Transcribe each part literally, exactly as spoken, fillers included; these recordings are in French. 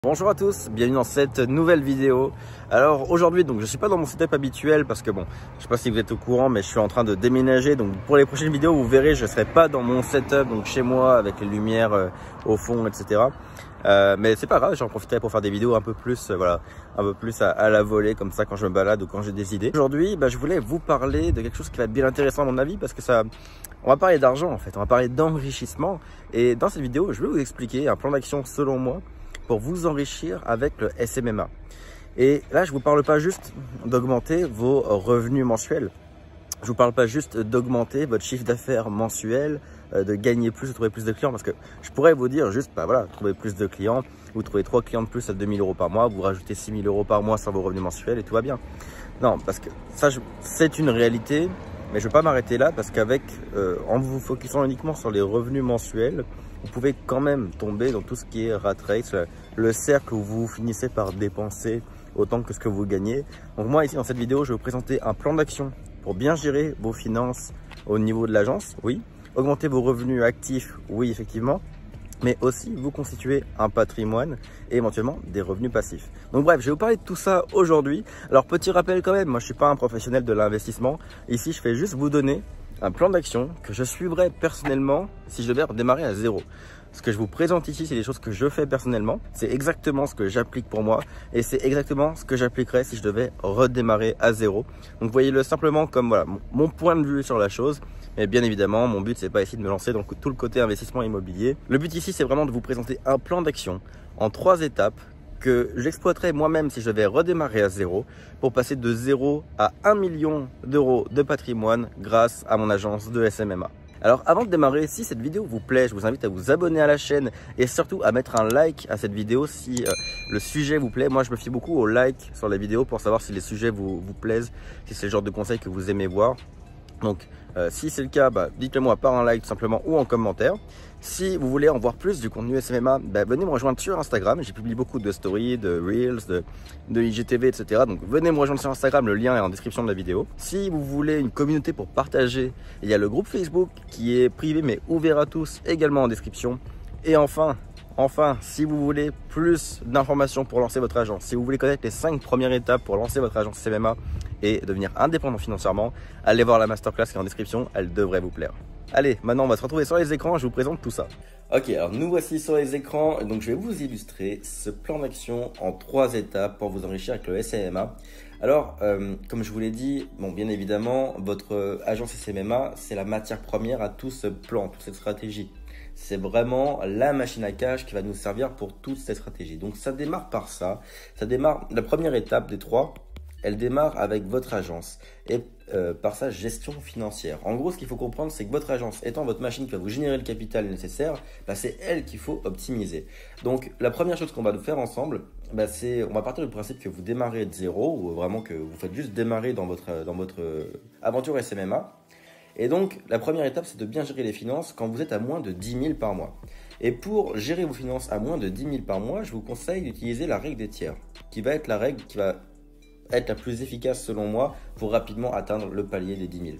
Bonjour à tous, bienvenue dans cette nouvelle vidéo. Alors aujourd'hui, donc je suis pas dans mon setup habituel parce que bon, je sais pas si vous êtes au courant, mais je suis en train de déménager. Donc pour les prochaines vidéos, vous verrez, je serai pas dans mon setup, donc chez moi avec les lumières euh, au fond, et cetera. Euh, mais c'est pas grave, j'en profiterai pour faire des vidéos un peu plus, euh, voilà, un peu plus à, à la volée comme ça quand je me balade ou quand j'ai des idées. Aujourd'hui, bah, je voulais vous parler de quelque chose qui va être bien intéressant à mon avis parce que ça, on va parler d'argent en fait, on va parler d'enrichissement. Et dans cette vidéo, je vais vous expliquer un plan d'action selon moi pour vous enrichir avec le S M M A. Et là, je vous parle pas juste d'augmenter vos revenus mensuels. Je vous parle pas juste d'augmenter votre chiffre d'affaires mensuel, euh, de gagner plus, de trouver plus de clients, parce que je pourrais vous dire juste, bah voilà, trouver plus de clients, vous trouvez trois clients de plus à deux mille euros par mois, vous rajoutez six mille euros par mois sur vos revenus mensuels et tout va bien. Non, parce que ça, c'est une réalité, mais je ne vais pas m'arrêter là, parce qu'avec, euh, en vous focusant uniquement sur les revenus mensuels, vous pouvez quand même tomber dans tout ce qui est rat race, le cercle où vous finissez par dépenser autant que ce que vous gagnez. Donc moi ici dans cette vidéo, je vais vous présenter un plan d'action pour bien gérer vos finances au niveau de l'agence, oui. Augmenter vos revenus actifs, oui effectivement. Mais aussi vous constituer un patrimoine et éventuellement des revenus passifs. Donc bref, je vais vous parler de tout ça aujourd'hui. Alors petit rappel quand même, moi je suis pas un professionnel de l'investissement. Ici, je fais juste vous donner un plan d'action que je suivrai personnellement si je devais redémarrer à zéro. Ce que je vous présente ici, c'est des choses que je fais personnellement. C'est exactement ce que j'applique pour moi et c'est exactement ce que j'appliquerais si je devais redémarrer à zéro. Donc voyez-le simplement comme voilà, mon point de vue sur la chose. Mais bien évidemment, mon but, c'est pas ici de me lancer dans tout le côté investissement immobilier. Le but ici, c'est vraiment de vous présenter un plan d'action en trois étapes que j'exploiterai moi-même si je devais redémarrer à zéro pour passer de zéro à un million d'euros de patrimoine grâce à mon agence de S M M A. Alors avant de démarrer, si cette vidéo vous plaît, je vous invite à vous abonner à la chaîne et surtout à mettre un like à cette vidéo si euh, le sujet vous plaît. Moi je me fie beaucoup au like sur les vidéos pour savoir si les sujets vous, vous plaisent, si c'est le genre de conseils que vous aimez voir. Donc euh, si c'est le cas, bah, dites-le moi par un like tout simplement ou en commentaire. Si vous voulez en voir plus du contenu S M M A, bah, venez me rejoindre sur Instagram. J'ai publié beaucoup de stories, de reels, de, de I G T V, et cetera. Donc venez me rejoindre sur Instagram, le lien est en description de la vidéo. Si vous voulez une communauté pour partager, il y a le groupe Facebook qui est privé mais ouvert à tous, également en description. Et enfin, Enfin, si vous voulez plus d'informations pour lancer votre agence, si vous voulez connaître les cinq premières étapes pour lancer votre agence S M M A et devenir indépendant financièrement, allez voir la masterclass qui est en description, elle devrait vous plaire. Allez, maintenant on va se retrouver sur les écrans, je vous présente tout ça. Ok, alors nous voici sur les écrans, donc je vais vous illustrer ce plan d'action en trois étapes pour vous enrichir avec le S M M A. Alors, euh, comme je vous l'ai dit, bon, bien évidemment, votre agence S M M A, c'est la matière première à tout ce plan, toute cette stratégie. C'est vraiment la machine à cash qui va nous servir pour toute cette stratégie. Donc ça démarre par ça. Ça démarre, la première étape des trois, elle démarre avec votre agence et euh, par sa gestion financière. En gros, ce qu'il faut comprendre, c'est que votre agence étant votre machine qui va vous générer le capital nécessaire, bah, c'est elle qu'il faut optimiser. Donc la première chose qu'on va faire ensemble, bah, c'est, on va partir du principe que vous démarrez de zéro ou vraiment que vous faites juste démarrer dans votre, dans votre aventure S M M A. Et donc, la première étape, c'est de bien gérer les finances quand vous êtes à moins de dix mille par mois. Et pour gérer vos finances à moins de dix mille par mois, je vous conseille d'utiliser la règle des tiers, qui va être la règle qui va être la plus efficace selon moi pour rapidement atteindre le palier des dix mille.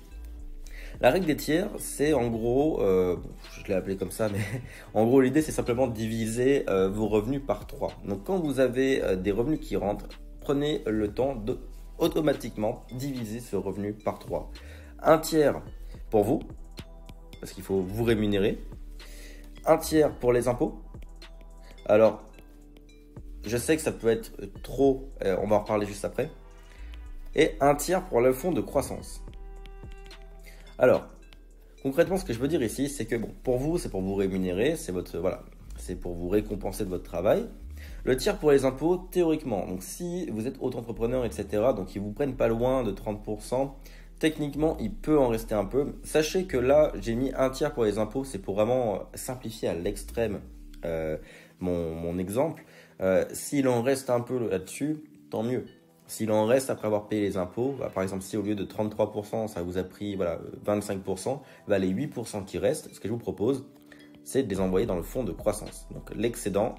La règle des tiers, c'est en gros, euh, je l'ai appelé comme ça, mais en gros l'idée c'est simplement de diviser euh, vos revenus par trois. Donc quand vous avez euh, des revenus qui rentrent, prenez le temps de automatiquement diviser ce revenu par trois. Un tiers pour vous, parce qu'il faut vous rémunérer. Un tiers pour les impôts. Alors, je sais que ça peut être trop, euh, on va en reparler juste après. Et un tiers pour le fonds de croissance. Alors, concrètement, ce que je veux dire ici, c'est que bon, pour vous, c'est pour vous rémunérer, c'est votre, voilà, c'est pour vous récompenser de votre travail. Le tiers pour les impôts, théoriquement, donc si vous êtes auto-entrepreneur, et cetera, donc ils vous prennent pas loin de trente pour cent, techniquement, il peut en rester un peu. Sachez que là, j'ai mis un tiers pour les impôts, c'est pour vraiment simplifier à l'extrême euh, mon, mon exemple. Euh, S'il en reste un peu là-dessus, tant mieux. S'il en reste après avoir payé les impôts, bah, par exemple, si au lieu de trente-trois pour cent, ça vous a pris voilà, vingt-cinq pour cent, bah, les huit pour cent qui restent, ce que je vous propose, c'est de les envoyer dans le fonds de croissance. Donc l'excédent,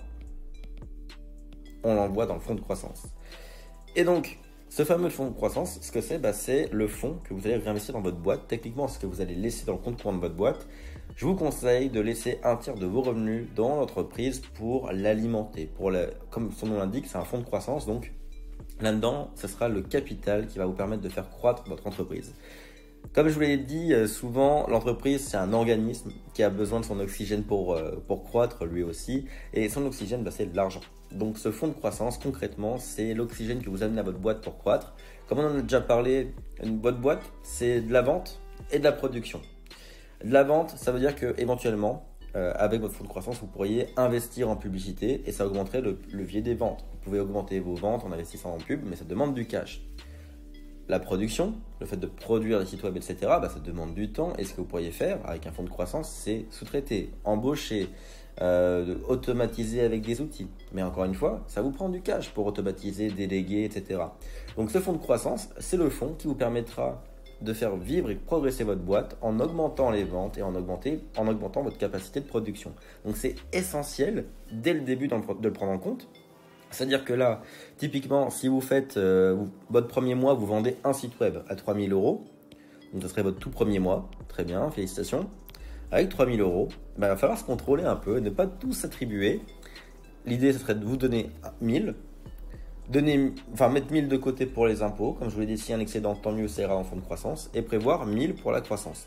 on l'envoie dans le fonds de croissance. Et donc, ce fameux fonds de croissance, ce que c'est, bah, c'est le fonds que vous allez réinvestir dans votre boîte. Techniquement, ce que vous allez laisser dans le compte courant de votre boîte. je vous conseille de laisser un tiers de vos revenus dans l'entreprise pour l'alimenter. Pour la, comme son nom l'indique, c'est un fonds de croissance, donc là-dedans, ce sera le capital qui va vous permettre de faire croître votre entreprise. Comme je vous l'ai dit, souvent, l'entreprise, c'est un organisme qui a besoin de son oxygène pour, pour croître lui aussi. Et son oxygène, bah, c'est de l'argent. Donc ce fonds de croissance, concrètement, c'est l'oxygène que vous amenez à votre boîte pour croître. Comme on en a déjà parlé, une votre boîte, c'est de la vente et de la production. De la vente, ça veut dire que éventuellement, euh, avec votre fonds de croissance, vous pourriez investir en publicité et ça augmenterait le levier des ventes. Vous pouvez augmenter vos ventes en investissant en pub, mais ça demande du cash. La production, le fait de produire des sites web, et cetera, bah, ça demande du temps. Et ce que vous pourriez faire avec un fonds de croissance, c'est sous-traiter, embaucher, euh, automatiser avec des outils. Mais encore une fois, ça vous prend du cash pour automatiser, déléguer, et cetera. Donc ce fonds de croissance, c'est le fonds qui vous permettra de faire vivre et progresser votre boîte en augmentant les ventes et en, augmenter, en augmentant votre capacité de production. Donc c'est essentiel dès le début de le prendre en compte. C'est-à-dire que là, typiquement, si vous faites euh, votre premier mois, vous vendez un site web à trois mille euros, donc ce serait votre tout premier mois, très bien, félicitations. Avec trois mille euros, ben, il va falloir se contrôler un peu, ne pas tout s'attribuer. L'idée, ce serait de vous donner mille, donner, enfin mettre mille de côté pour les impôts, comme je vous l'ai dit, si un excédent, tant mieux, ça ira en fonds de croissance, et prévoir mille pour la croissance.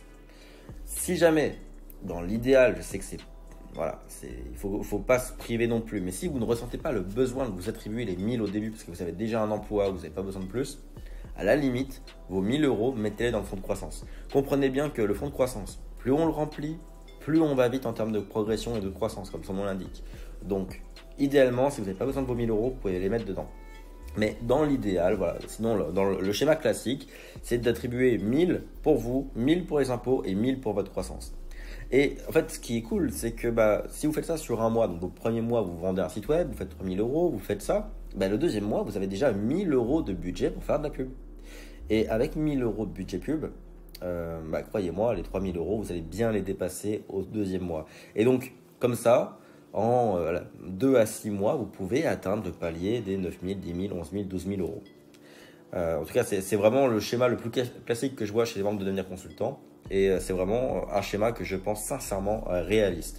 Si jamais, dans l'idéal, je sais que c'est Voilà, il ne faut, faut pas se priver non plus. Mais si vous ne ressentez pas le besoin de vous attribuer les mille au début parce que vous avez déjà un emploi, vous n'avez pas besoin de plus, à la limite, vos mille euros, mettez-les dans le fonds de croissance. Comprenez bien que le fonds de croissance, plus on le remplit, plus on va vite en termes de progression et de croissance, comme son nom l'indique. Donc, idéalement, si vous n'avez pas besoin de vos mille euros, vous pouvez les mettre dedans. Mais dans l'idéal, voilà, sinon dans le schéma classique, c'est d'attribuer mille pour vous, mille pour les impôts et mille pour votre croissance. Et en fait, ce qui est cool, c'est que bah, si vous faites ça sur un mois, donc au premier mois, vous vendez un site web, vous faites trois mille euros, vous faites ça, bah, le deuxième mois, vous avez déjà mille euros de budget pour faire de la pub. Et avec mille euros de budget pub, euh, bah, croyez-moi, les trois mille euros, vous allez bien les dépasser au deuxième mois. Et donc, comme ça, en euh, deux à six mois, vous pouvez atteindre le palier des neuf mille, dix mille, onze mille, douze mille euros. Euh, en tout cas, c'est vraiment le schéma le plus classique que je vois chez les membres de devenir consultant. Et c'est vraiment un schéma que je pense sincèrement réaliste.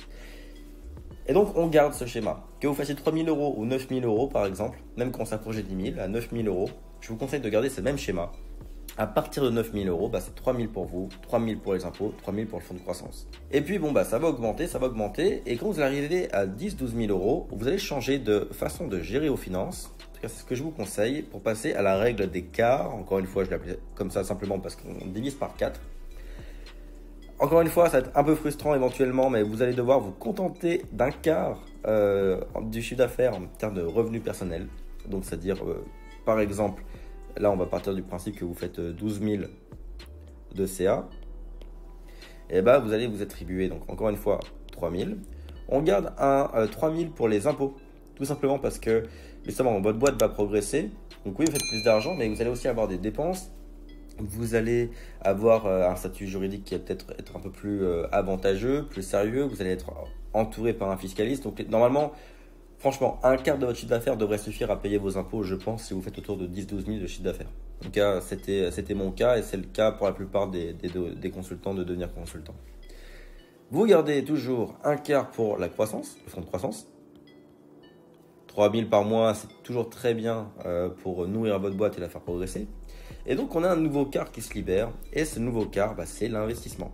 Et donc, on garde ce schéma. Que vous fassiez trois mille euros ou neuf mille euros, par exemple, même quand on s'approche des dix mille, à neuf mille euros, je vous conseille de garder ce même schéma. À partir de neuf mille euros, bah, c'est trois mille pour vous, trois mille pour les impôts, trois mille pour le fonds de croissance. Et puis, bon, bah, ça va augmenter, ça va augmenter. Et quand vous arrivez à dix à douze mille euros, vous allez changer de façon de gérer vos finances. En tout cas, c'est ce que je vous conseille pour passer à la règle des quarts. Encore une fois, je l'appelle comme ça simplement parce qu'on divise par quatre. Encore une fois, ça va être un peu frustrant éventuellement, mais vous allez devoir vous contenter d'un quart euh, du chiffre d'affaires en termes de revenus personnels. Donc, c'est-à-dire, euh, par exemple, là, on va partir du principe que vous faites douze mille de C A. Et bah, vous allez vous attribuer, donc encore une fois, trois mille. On garde un euh, trois mille pour les impôts, tout simplement parce que, justement, votre boîte va progresser. Donc oui, vous faites plus d'argent, mais vous allez aussi avoir des dépenses. Vous allez avoir un statut juridique qui va peut-être être un peu plus avantageux, plus sérieux. Vous allez être entouré par un fiscaliste. Donc normalement, franchement, un quart de votre chiffre d'affaires devrait suffire à payer vos impôts, je pense, si vous faites autour de dix à douze mille de chiffre d'affaires. En tout cas, c'était c'était mon cas et c'est le cas pour la plupart des, des, des consultants de devenir consultant. Vous gardez toujours un quart pour la croissance, le fonds de croissance. trois mille par mois, c'est toujours très bien pour nourrir votre boîte et la faire progresser. Et donc, on a un nouveau quart qui se libère. Et ce nouveau quart, bah, c'est l'investissement.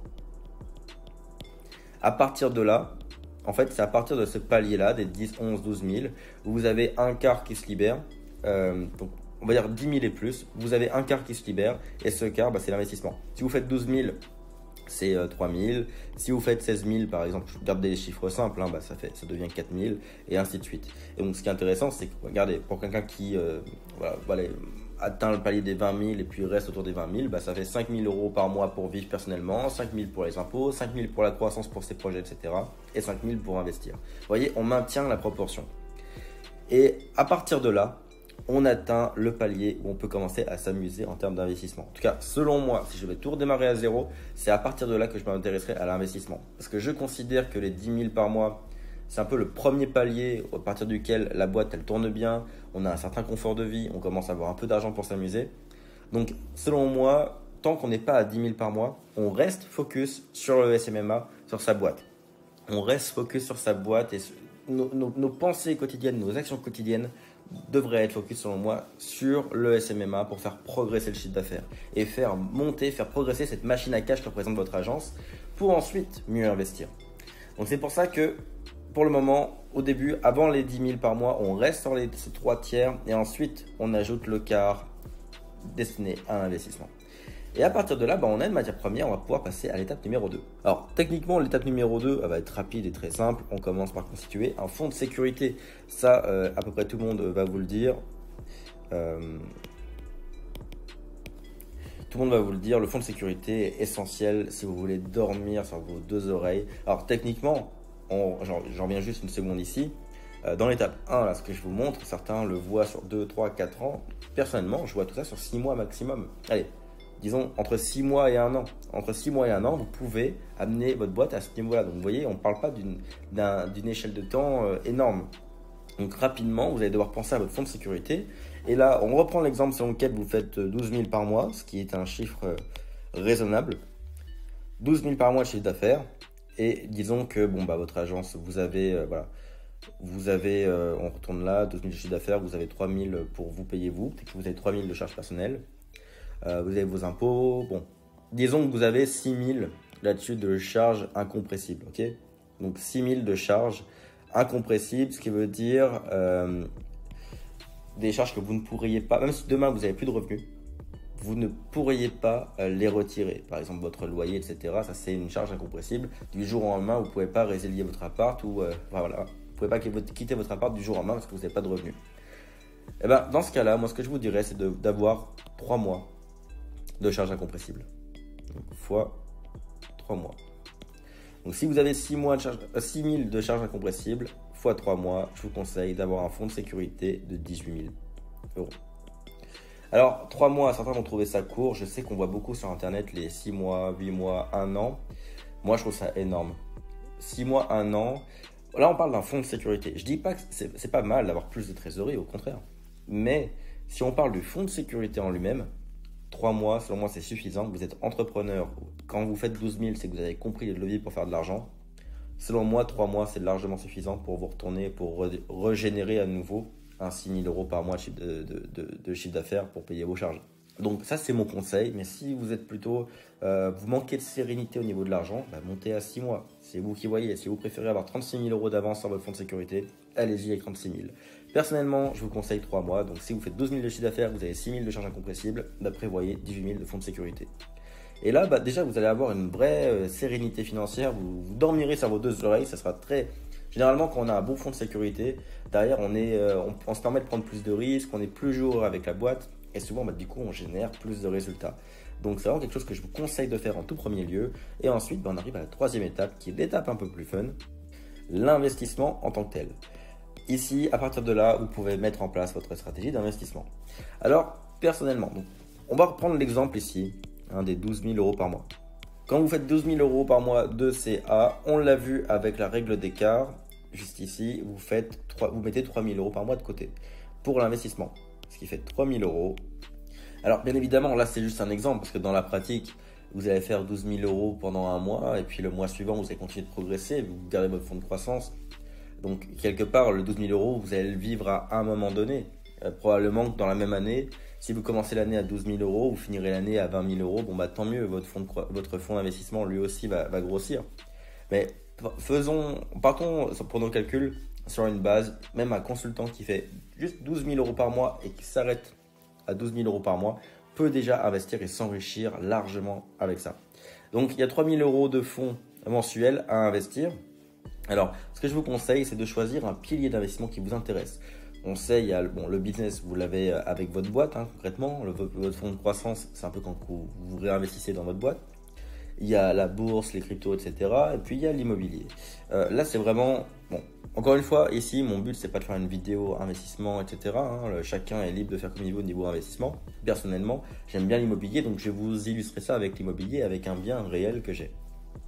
À partir de là, en fait, c'est à partir de ce palier-là, des dix, onze, douze mille, où vous avez un quart qui se libère. Euh, donc, on va dire dix mille et plus. Vous avez un quart qui se libère. Et ce quart, bah, c'est l'investissement. Si vous faites douze mille, c'est euh, trois mille. Si vous faites seize mille, par exemple, je garde des chiffres simples, hein, bah, ça, fait, ça devient quatre mille, et ainsi de suite. Et donc, ce qui est intéressant, c'est que, regardez, pour quelqu'un qui euh, voilà, voilà, atteint le palier des vingt mille et puis reste autour des vingt mille, bah, ça fait cinq mille euros par mois pour vivre personnellement, cinq mille pour les impôts, cinq mille pour la croissance pour ses projets, et cetera. Et cinq mille pour investir. Vous voyez, on maintient la proportion. Et à partir de là, on atteint le palier où on peut commencer à s'amuser en termes d'investissement. En tout cas, selon moi, si je vais tout redémarrer à zéro, c'est à partir de là que je m'intéresserai à l'investissement. Parce que je considère que les dix mille par mois, c'est un peu le premier palier à partir duquel la boîte elle tourne bien, on a un certain confort de vie, on commence à avoir un peu d'argent pour s'amuser. Donc selon moi, tant qu'on n'est pas à dix mille par mois, on reste focus sur le S M M A, sur sa boîte. On reste focus sur sa boîte et nos, nos, nos pensées quotidiennes, nos actions quotidiennes devraient être focus selon moi sur le S M M A pour faire progresser le chiffre d'affaires et faire monter, faire progresser cette machine à cash que représente votre agence pour ensuite mieux investir. Donc c'est pour ça que pour le moment, au début, avant les dix mille par mois, on reste sur les ces trois tiers et ensuite on ajoute le quart destiné à l'investissement. Et à partir de là, bah, on a une matière première, on va pouvoir passer à l'étape numéro deux. Alors techniquement, l'étape numéro deux elle va être rapide et très simple. On commence par constituer un fonds de sécurité. Ça, euh, à peu près tout le monde va vous le dire. Euh, tout le monde va vous le dire, le fonds de sécurité est essentiel si vous voulez dormir sur vos deux oreilles. Alors techniquement, j'en reviens juste une seconde ici. Euh, dans l'étape un, là, ce que je vous montre, certains le voient sur deux, trois, quatre ans. Personnellement, je vois tout ça sur six mois maximum. Allez. Disons entre six mois et un an. Entre six mois et un an, vous pouvez amener votre boîte à ce niveau-là. Donc vous voyez, on ne parle pas d'une d'une échelle de temps euh, énorme. Donc rapidement, vous allez devoir penser à votre fonds de sécurité. Et là, on reprend l'exemple selon lequel vous faites douze mille par mois, ce qui est un chiffre euh, raisonnable. douze mille par mois de chiffre d'affaires. Et disons que bon, bah, votre agence, vous avez, euh, voilà, vous avez, euh, on retourne là, douze mille de chiffre d'affaires, vous avez trois mille pour vous payer vous, et que vous avez trois mille de charges personnelles. Euh, vous avez vos impôts, bon, disons que vous avez six mille là-dessus de charges incompressibles, ok? Donc six mille de charges incompressibles, ce qui veut dire euh, des charges que vous ne pourriez pas, même si demain vous n'avez plus de revenus, vous ne pourriez pas euh, les retirer. Par exemple, votre loyer, et cetera. Ça, c'est une charge incompressible. Du jour au lendemain, vous ne pouvez pas résilier votre appart ou euh, voilà, vous ne pouvez pas quitter votre appart du jour au lendemain parce que vous n'avez pas de revenus. Et ben, dans ce cas-là, moi, ce que je vous dirais, c'est d'avoir trois mois de charges incompressibles. Donc, fois trois mois. Donc, si vous avez six mois de charge, euh, six mille de charges incompressibles, fois trois mois, je vous conseille d'avoir un fonds de sécurité de dix-huit mille euros. Alors, trois mois, certains vont trouver ça court. Je sais qu'on voit beaucoup sur Internet les six mois, huit mois, un an. Moi, je trouve ça énorme. six mois, un an. Là, on parle d'un fonds de sécurité. Je dis pas que c'est pas mal d'avoir plus de trésorerie, au contraire. Mais si on parle du fonds de sécurité en lui-même, trois mois, selon moi, c'est suffisant. Vous êtes entrepreneur. Quand vous faites douze mille, c'est que vous avez compris les leviers pour faire de l'argent. Selon moi, trois mois, c'est largement suffisant pour vous retourner, pour re régénérer à nouveau un six mille euros par mois de chiffre de, de, de, de chiffre d'affaires pour payer vos charges. Donc ça, c'est mon conseil. Mais si vous êtes plutôt, euh, vous manquez de sérénité au niveau de l'argent, bah, montez à six mois. C'est vous qui voyez. Si vous préférez avoir trente-six mille euros d'avance sur votre fonds de sécurité, allez-y avec trente-six mille. Personnellement, je vous conseille trois mois. Donc si vous faites douze mille de chiffre d'affaires, vous avez six mille de charges incompressibles, bah, prévoyez dix-huit mille de fonds de sécurité. Et là, bah, déjà, vous allez avoir une vraie euh, sérénité financière. Vous, vous dormirez sur vos deux oreilles. Ça sera très... Généralement, quand on a un bon fonds de sécurité, derrière, on, est, euh, on, on se permet de prendre plus de risques, on est plus jour avec la boîte. Et souvent, bah, du coup, on génère plus de résultats. Donc, c'est vraiment quelque chose que je vous conseille de faire en tout premier lieu. Et ensuite, bah, on arrive à la troisième étape, qui est l'étape un peu plus fun, l'investissement en tant que tel. Ici, à partir de là, vous pouvez mettre en place votre stratégie d'investissement. Alors, personnellement, donc, on va reprendre l'exemple ici, hein, des douze mille euros par mois. Quand vous faites douze mille euros par mois de C A, on l'a vu avec la règle d'écart, juste ici, vous, faites trois, vous mettez trois mille euros par mois de côté pour l'investissement, ce qui fait trois mille euros. Alors, bien évidemment, là, c'est juste un exemple parce que dans la pratique, vous allez faire douze mille euros pendant un mois et puis le mois suivant, vous allez continuer de progresser, vous gardez votre fonds de croissance. Donc, quelque part, le douze mille euros, vous allez le vivre à un moment donné. Euh, probablement que dans la même année, si vous commencez l'année à douze mille euros, vous finirez l'année à vingt mille euros, bon bah tant mieux, votre fonds votre fonds d'investissement lui aussi va, va grossir. Mais faisons, partons pour nos calculs sur une base, même un consultant qui fait juste douze mille euros par mois et qui s'arrête à douze mille euros par mois peut déjà investir et s'enrichir largement avec ça. Donc il y a trois mille euros de fonds mensuels à investir. Alors, ce que je vous conseille, c'est de choisir un pilier d'investissement qui vous intéresse. On sait, il y a bon, le business, vous l'avez avec votre boîte, hein, concrètement. Le, votre fonds de croissance, c'est un peu quand vous, vous réinvestissez dans votre boîte. Il y a la bourse, les cryptos, et cetera. Et puis, il y a l'immobilier. Euh, là, c'est vraiment... Bon, encore une fois, ici, mon but, c'est pas de faire une vidéo investissement, et cetera. Hein. Chacun est libre de faire comme il veut au niveau investissement. Personnellement, j'aime bien l'immobilier, donc je vais vous illustrer ça avec l'immobilier, avec un bien réel que j'ai.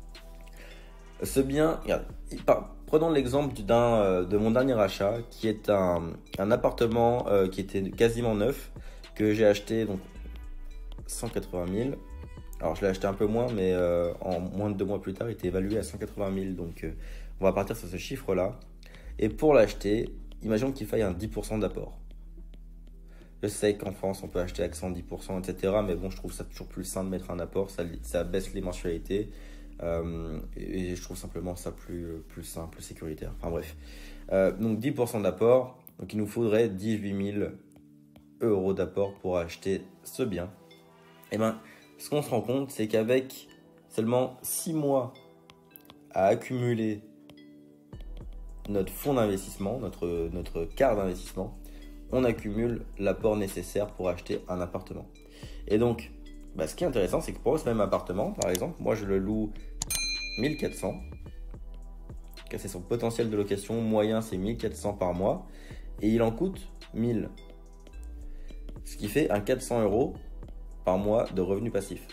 Ce bien, regardez, prenons l'exemple d'un euh, de mon dernier achat qui est un, un appartement euh, qui était quasiment neuf que j'ai acheté donc cent quatre-vingt mille. Alors je l'ai acheté un peu moins, mais euh, en moins de deux mois plus tard, il était évalué à cent quatre-vingt mille. Donc euh, on va partir sur ce chiffre-là. Et pour l'acheter, imaginons qu'il faille un dix pour cent d'apport. Je sais qu'en France, on peut acheter avec cent dix pour cent, et cetera. Mais bon, je trouve ça toujours plus sain de mettre un apport. Ça, ça baisse les mensualités. Euh, et je trouve simplement ça plus, plus sain, plus sécuritaire. Enfin bref. Euh, donc dix pour cent d'apport. Donc il nous faudrait dix-huit mille euros d'apport pour acheter ce bien. Et bien, ce qu'on se rend compte, c'est qu'avec seulement six mois à accumuler notre fonds d'investissement, notre, notre quart d'investissement, on accumule l'apport nécessaire pour acheter un appartement. Et donc, bah, ce qui est intéressant, c'est que pour ce même appartement, par exemple, moi je le loue mille quatre cents. C'est son potentiel de location moyen, c'est mille quatre cents par mois. Et il en coûte mille. Ce qui fait un quatre cents euros par mois de revenus passifs.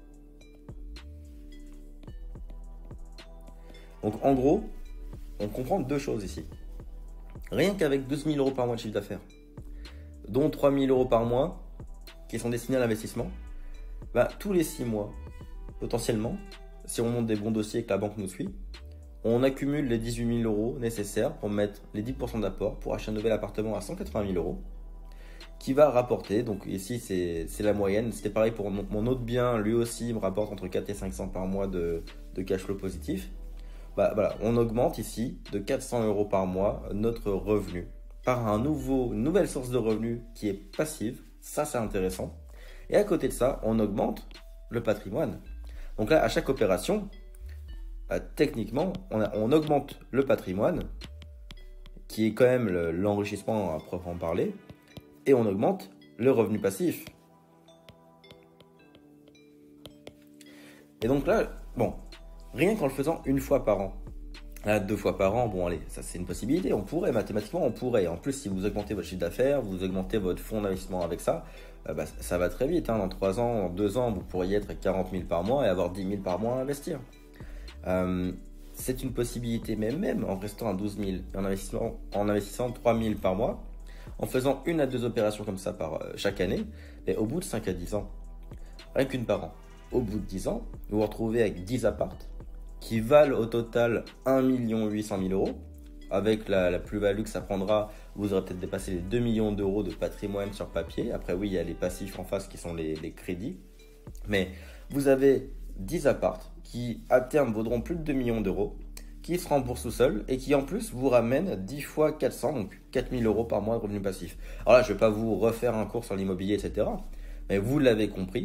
Donc en gros, on comprend deux choses ici. Rien qu'avec douze mille euros par mois de chiffre d'affaires, dont trois mille euros par mois qui sont destinés à l'investissement, bah, tous les six mois, potentiellement, si on monte des bons dossiers et que la banque nous suit, on accumule les dix-huit mille euros nécessaires pour mettre les dix pour cent d'apport pour acheter un nouvel appartement à cent quatre-vingt mille euros qui va rapporter, donc ici c'est la moyenne, c'était pareil pour mon, mon autre bien, lui aussi il me rapporte entre quatre et cinq cents par mois de, de cash flow positif. Bah, voilà, on augmente ici de quatre cents euros par mois notre revenu par un nouveau, une nouvelle source de revenus qui est passive, ça c'est intéressant. Et à côté de ça, on augmente le patrimoine. Donc là, à chaque opération, bah, techniquement, on, a, on augmente le patrimoine, qui est quand même l'enrichissement à proprement parler, et on augmente le revenu passif. Et donc là, bon, rien qu'en le faisant une fois par an, là, deux fois par an, bon allez, ça c'est une possibilité, on pourrait, mathématiquement on pourrait. En plus, si vous augmentez votre chiffre d'affaires, vous augmentez votre fonds d'investissement avec ça, euh, bah, ça va très vite, hein. Dans trois ans, en deux ans, vous pourriez être à quarante mille par mois et avoir dix mille par mois à investir. Euh, c'est une possibilité, mais même en restant à douze mille, en investissant, en investissant trois mille par mois, en faisant une à deux opérations comme ça par euh, chaque année, et au bout de cinq à dix ans, rien qu'une par an, au bout de dix ans, vous vous retrouvez avec dix appartes qui valent au total un million huit cent mille euros. Avec la, la plus-value que ça prendra, vous aurez peut-être dépassé les deux millions d'euros de patrimoine sur papier. Après oui, il y a les passifs en face qui sont les, les crédits. Mais vous avez dix appartes qui à terme vaudront plus de deux millions d'euros, qui se remboursent tout seuls et qui en plus vous ramènent dix fois quatre cents, donc quatre mille euros par mois de revenus passifs. Alors là, je ne vais pas vous refaire un cours sur l'immobilier, et cetera. Mais vous l'avez compris,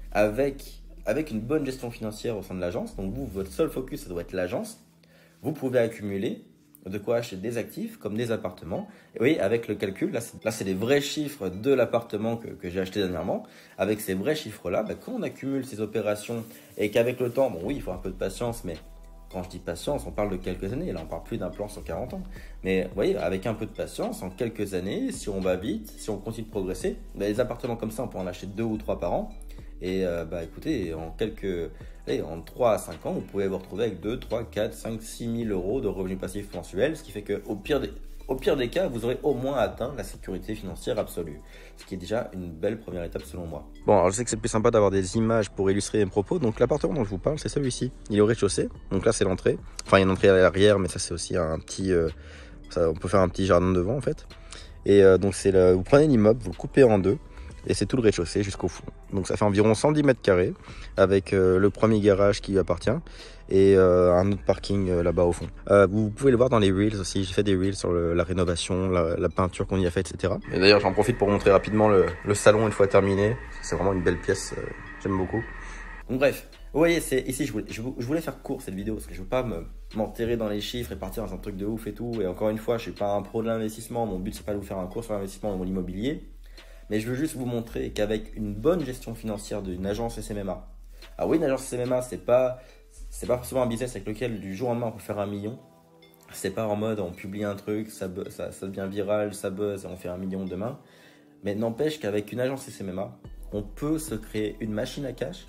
avec, avec une bonne gestion financière au sein de l'agence, donc vous, votre seul focus, ça doit être l'agence, vous pouvez accumuler de quoi acheter des actifs comme des appartements. Et oui, avec le calcul, là c'est les vrais chiffres de l'appartement que, que j'ai acheté dernièrement. Avec ces vrais chiffres-là, bah, quand on accumule ces opérations et qu'avec le temps, bon oui, il faut un peu de patience, mais quand je dis patience, on parle de quelques années. Là, on parle plus d'un plan sur quarante ans. Mais vous voyez, avec un peu de patience, en quelques années, si on va vite, si on continue de progresser, bah, les appartements comme ça, on peut en acheter deux ou trois par an. Et euh, bah écoutez, en quelques, allez, en trois à cinq ans, vous pouvez vous retrouver avec deux, trois, quatre, cinq, six mille euros de revenus passifs mensuels, ce qui fait qu'au pire des, au pire des cas, vous aurez au moins atteint la sécurité financière absolue, ce qui est déjà une belle première étape selon moi. Bon, alors je sais que c'est plus sympa d'avoir des images pour illustrer mes propos, donc l'appartement dont je vous parle, c'est celui-ci. Il est au rez-de-chaussée, donc là c'est l'entrée. Enfin, il y a une entrée à l'arrière, mais ça c'est aussi un petit, euh, ça, on peut faire un petit jardin devant en fait. Et euh, donc c'est le, vous prenez l'immeuble, vous le coupez en deux. Et c'est tout le rez-de-chaussée jusqu'au fond. Donc ça fait environ cent dix mètres carrés avec euh, le premier garage qui lui appartient et euh, un autre parking euh, là-bas au fond. Euh, vous pouvez le voir dans les reels aussi. J'ai fait des reels sur le, la rénovation, la, la peinture qu'on y a fait, et cetera. Et d'ailleurs j'en profite pour vous montrer rapidement le, le salon une fois terminé. C'est vraiment une belle pièce, euh, j'aime beaucoup. Donc bref, vous voyez, c'est ici je voulais, je, je voulais faire court cette vidéo parce que je veux pas m'enterrer dans les chiffres et partir dans un truc de ouf et tout. Et encore une fois, je suis pas un pro de l'investissement. Mon but c'est pas de vous faire un cours sur l'investissement dans l'immobilier. Mais je veux juste vous montrer qu'avec une bonne gestion financière d'une agence S M M A, ah oui, une agence S M M A, c'est pas, c'est pas forcément un business avec lequel du jour au lendemain on peut faire un million. C'est pas en mode on publie un truc, ça, ça, ça devient viral, ça buzz et on fait un million demain. Mais n'empêche qu'avec une agence S M M A, on peut se créer une machine à cash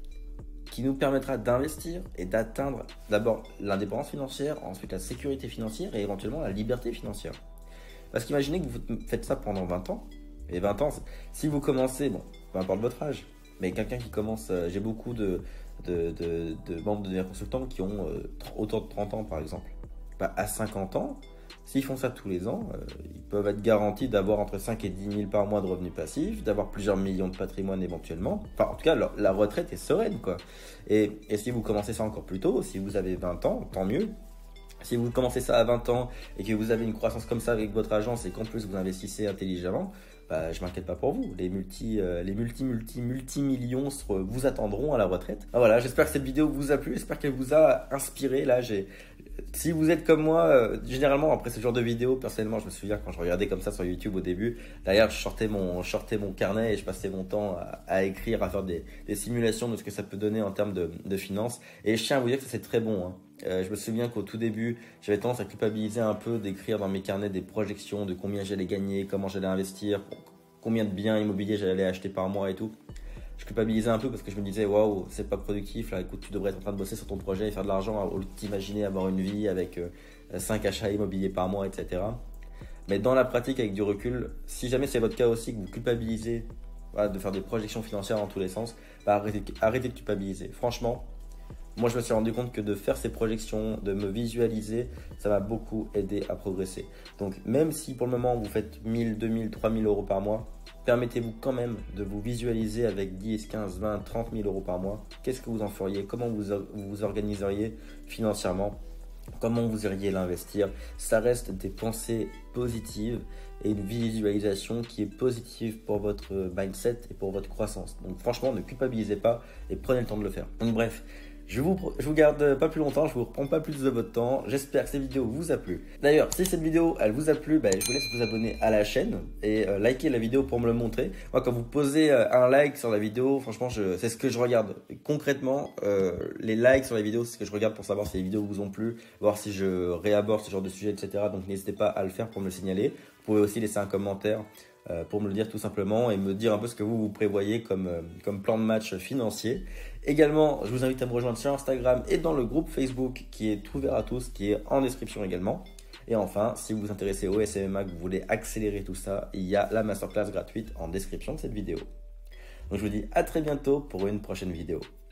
qui nous permettra d'investir et d'atteindre d'abord l'indépendance financière, ensuite la sécurité financière et éventuellement la liberté financière. Parce qu'imaginez que vous faites ça pendant vingt ans. Et vingt ans, si vous commencez, bon, peu importe votre âge, Mais quelqu'un qui commence, euh, j'ai beaucoup de, de, de, de membres de devenir consultants qui ont euh, autour de trente ans par exemple. Bah, à cinquante ans, s'ils font ça tous les ans, euh, ils peuvent être garantis d'avoir entre cinq et dix mille par mois de revenus passifs, d'avoir plusieurs millions de patrimoine éventuellement. Enfin, en tout cas, la, la retraite est sereine, quoi. Et, et si vous commencez ça encore plus tôt, si vous avez vingt ans, tant mieux. Si vous commencez ça à vingt ans et que vous avez une croissance comme ça avec votre agence et qu'en plus vous investissez intelligemment, bah, je m'inquiète pas pour vous. Les multi, euh, les multi, multi, multi millions vous attendront à la retraite. Ah, voilà, j'espère que cette vidéo vous a plu, j'espère qu'elle vous a inspiré. Là, j'ai, si vous êtes comme moi, euh, généralement après ce genre de vidéo, personnellement, je me souviens quand je regardais comme ça sur YouTube au début, d'ailleurs, je sortais mon, je sortais mon carnet et je passais mon temps à, à écrire, à faire des, des simulations de ce que ça peut donner en termes de, de finances. Et je tiens à vous dire que c'est très bon, hein. Euh, je me souviens qu'au tout début, j'avais tendance à culpabiliser un peu d'écrire dans mes carnets des projections de combien j'allais gagner, comment j'allais investir, combien de biens immobiliers j'allais acheter par mois et tout. Je culpabilisais un peu parce que je me disais waouh, c'est pas productif là, écoute, tu devrais être en train de bosser sur ton projet et faire de l'argent au lieu de t'imaginer avoir une vie avec euh, cinq achats immobiliers par mois, et cetera. Mais dans la pratique, avec du recul, si jamais c'est votre cas aussi, que vous culpabilisez voilà, de faire des projections financières dans tous les sens, bah arrêtez, arrêtez de culpabiliser. Franchement, moi, je me suis rendu compte que de faire ces projections, de me visualiser, ça m'a beaucoup aidé à progresser. Donc, même si pour le moment, vous faites mille, deux mille, trois mille euros par mois, permettez-vous quand même de vous visualiser avec dix, quinze, vingt, trente mille euros par mois. Qu'est-ce que vous en feriez? Comment vous vous organiseriez financièrement? Comment vous iriez l'investir? Ça reste des pensées positives et une visualisation qui est positive pour votre mindset et pour votre croissance. Donc, franchement, ne culpabilisez pas et prenez le temps de le faire. Donc, bref. Je vous, je vous garde pas plus longtemps, je vous reprends pas plus de votre temps. J'espère que cette vidéo vous a plu. D'ailleurs, si cette vidéo elle vous a plu, bah, je vous laisse vous abonner à la chaîne et euh, liker la vidéo pour me le montrer. Moi, quand vous posez euh, un like sur la vidéo, franchement, c'est ce que je regarde. Concrètement, euh, les likes sur la vidéo, c'est ce que je regarde pour savoir si les vidéos vous ont plu, voir si je réaborde ce genre de sujet, et cetera. Donc, n'hésitez pas à le faire pour me le signaler. Vous pouvez aussi laisser un commentaire euh, pour me le dire tout simplement et me dire un peu ce que vous vous prévoyez comme, euh, comme plan de match financier. Également, je vous invite à me rejoindre sur Instagram et dans le groupe Facebook qui est ouvert à tous, qui est en description également. Et enfin, si vous vous intéressez au S M M A, que vous voulez accélérer tout ça, il y a la masterclass gratuite en description de cette vidéo. Donc je vous dis à très bientôt pour une prochaine vidéo.